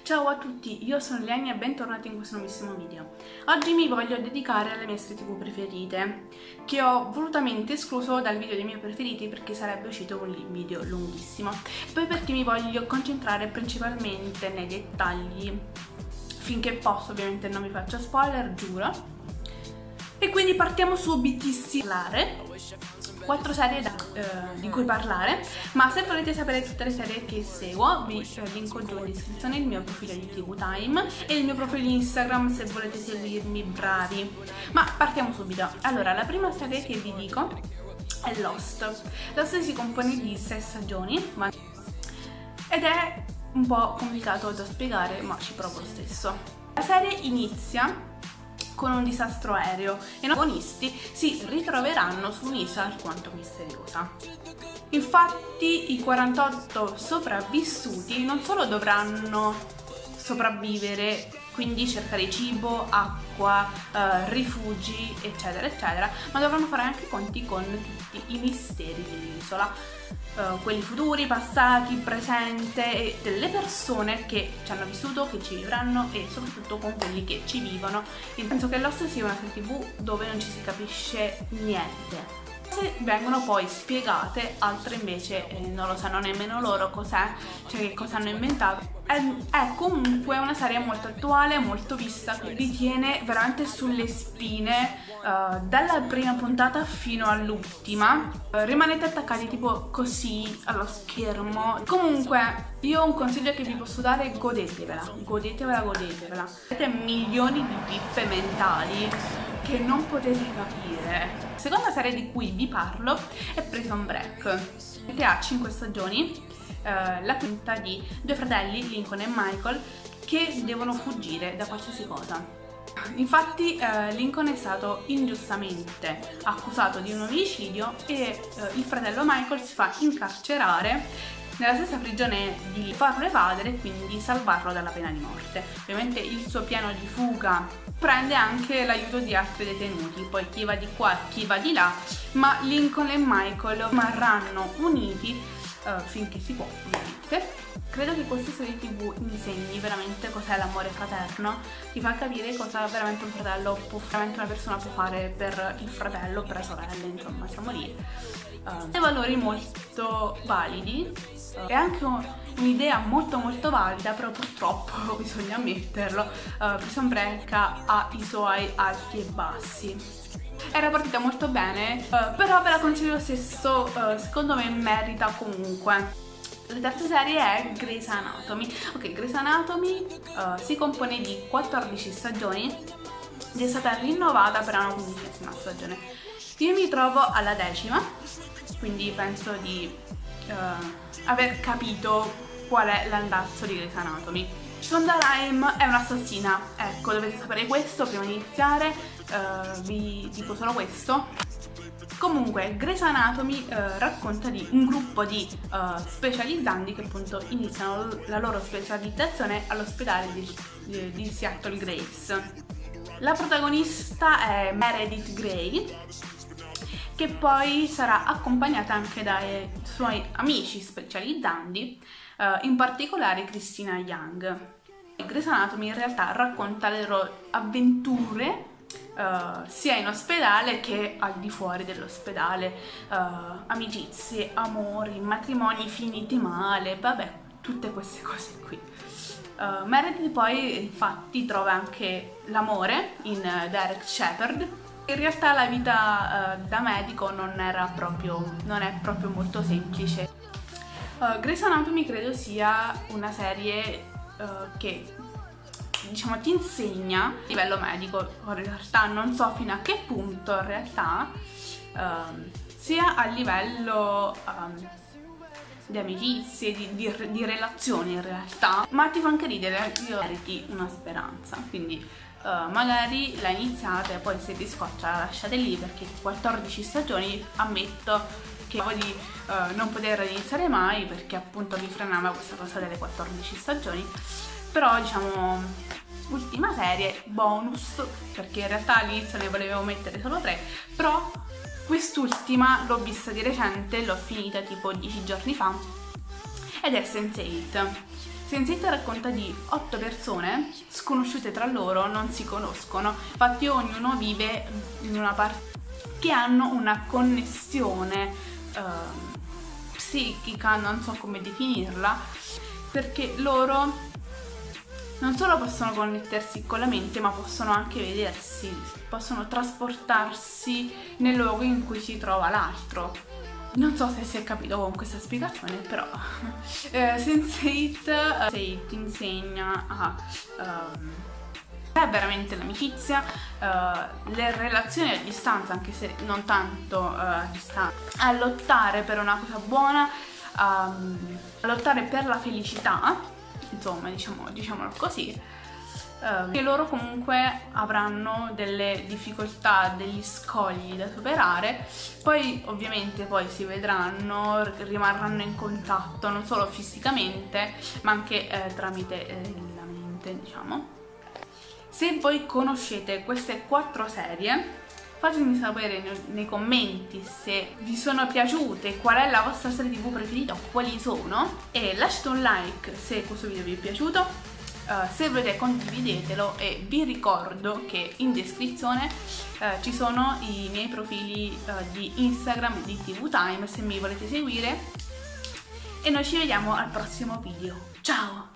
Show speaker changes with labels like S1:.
S1: Ciao a tutti, io sono Leni e bentornati in questo nuovissimo video. Oggi mi voglio dedicare alle mie serie TV preferite, che ho volutamente escluso dal video dei miei preferiti perché sarebbe uscito un video lunghissimo. Poi perché mi voglio concentrare principalmente nei dettagli, finché posso, ovviamente non vi faccio spoiler, giuro. E quindi partiamo subitissimo. 4 serie di cui parlare, ma se volete sapere tutte le serie che seguo vi linko giù in descrizione il mio profilo di TV Time e il mio profilo di Instagram se volete seguirmi, bravi. Ma partiamo subito. Allora, la prima serie che vi dico è Lost. Lost si compone di 6 stagioni ed è un po' complicato da spiegare, ma ci provo lo stesso. La serie inizia con un disastro aereo e i protagonisti si ritroveranno su un'isola alquanto misteriosa. Infatti i 48 sopravvissuti non solo dovranno sopravvivere, quindi cercare cibo, acqua, rifugi, eccetera eccetera, ma dovranno fare anche i conti con tutti i misteri dell'isola, quelli futuri, passati, presente, e delle persone che ci hanno vissuto, che ci vivranno e soprattutto con quelli che ci vivono. Io penso che Lost sia una serie TV dove non ci si capisce niente. Vengono poi spiegate, altre invece non lo sanno nemmeno loro cos'è, cioè che cosa hanno inventato. È comunque una serie molto attuale, molto vista, che vi tiene veramente sulle spine dalla prima puntata fino all'ultima. Rimanete attaccati tipo così allo schermo. Comunque io ho un consiglio che vi posso dare: godetevela, godetevela, godetevela. Avete milioni di pippe mentali che non potete capire. La seconda serie di cui vi parlo è Prison Break, che ha 5 stagioni, la quinta di due fratelli, Lincoln e Michael, che devono fuggire da qualsiasi cosa. Infatti Lincoln è stato ingiustamente accusato di un omicidio e il fratello Michael si fa incarcerare nella stessa prigione di farlo evadere e quindi salvarlo dalla pena di morte. Ovviamente il suo piano di fuga prende anche l'aiuto di altri detenuti, poi chi va di qua, chi va di là, ma Lincoln e Michael rimarranno uniti finché si può, ovviamente. Credo che questa serie TV insegni veramente cos'è l'amore fraterno, ti fa capire cosa veramente un fratello può, veramente una persona può fare per il fratello, per la sorella, insomma, siamo lì. Dei valori molto validi, è anche un'idea molto molto valida, però purtroppo bisogna ammetterlo, Prison Break ha i suoi alti e bassi. Era partita molto bene, però ve la consiglio lo stesso, secondo me merita comunque. La terza serie è Grey's Anatomy. Ok, Grey's Anatomy si compone di 14 stagioni ed è stata rinnovata per una 15ª stagione. Io mi trovo alla 10ª, quindi penso di aver capito qual è l'andazzo di Grey's Anatomy. Shonda Rhimes è un'assassina, ecco, dovete sapere questo prima di iniziare, vi dico solo questo. Comunque Grey's Anatomy racconta di un gruppo di specializzandi che appunto iniziano la loro specializzazione all'ospedale di Seattle Grace. La protagonista è Meredith Grey, che poi sarà accompagnata anche dai suoi amici specializzandi, in particolare Christina Young. Grey's Anatomy in realtà racconta le loro avventure sia in ospedale che al di fuori dell'ospedale, amicizie, amori, matrimoni finiti male, vabbè, tutte queste cose qui. Meredith poi infatti trova anche l'amore in Derek Shepherd. In realtà la vita da medico non è proprio molto semplice. Grey's Anatomy credo sia una serie che, diciamo, ti insegna a livello medico, in realtà non so fino a che punto, in realtà sia a livello di amicizie, di relazioni in realtà, ma ti fa anche ridere. Io meriti una speranza, quindi magari la iniziate e poi se vi scoccia la lasciate lì, perché 14 stagioni ammetto che di non poter iniziare mai, perché appunto mi frenava questa cosa delle 14 stagioni. Però diciamo ultima serie bonus, perché in realtà all'inizio ne volevo mettere solo 3, però quest'ultima l'ho vista di recente, l'ho finita tipo 10 giorni fa ed è Sense8. Sense8 racconta di 8 persone sconosciute tra loro, non si conoscono, infatti ognuno vive in una parte che hanno una connessione psichica, non so come definirla, perché loro non solo possono connettersi con la mente, ma possono anche vedersi, possono trasportarsi nel luogo in cui si trova l'altro. Non so se si è capito con questa spiegazione, però Sense8 ti insegna a è veramente l'amicizia, le relazioni a distanza, anche se non tanto a distanza, a lottare per una cosa buona, a lottare per la felicità, insomma, diciamolo così. Che loro comunque avranno delle difficoltà, degli scogli da superare, poi ovviamente poi si vedranno, rimarranno in contatto non solo fisicamente ma anche tramite la mente, diciamo. Se voi conoscete queste 4 serie, fatemi sapere nei commenti se vi sono piaciute, qual è la vostra serie TV preferita o quali sono, e lasciate un like se questo video vi è piaciuto. Se volete condividetelo, e vi ricordo che in descrizione ci sono i miei profili di Instagram di TV Time se mi volete seguire, e noi ci vediamo al prossimo video. Ciao!